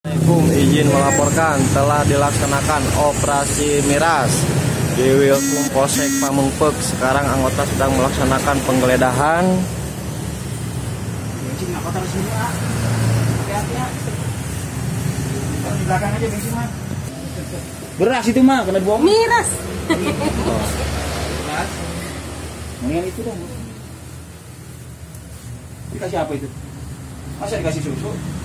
Assalamualaikum, izin melaporkan telah dilaksanakan operasi miras di Wilkum Polsek Pamengpeuk. Sekarang anggota sedang melaksanakan penggeledahan. Di belakang aja bensin mah. Beras itu mah kena buang. Miras. Beras. Mendingan itu dong. Dikasih apa itu? Masa dikasih susu?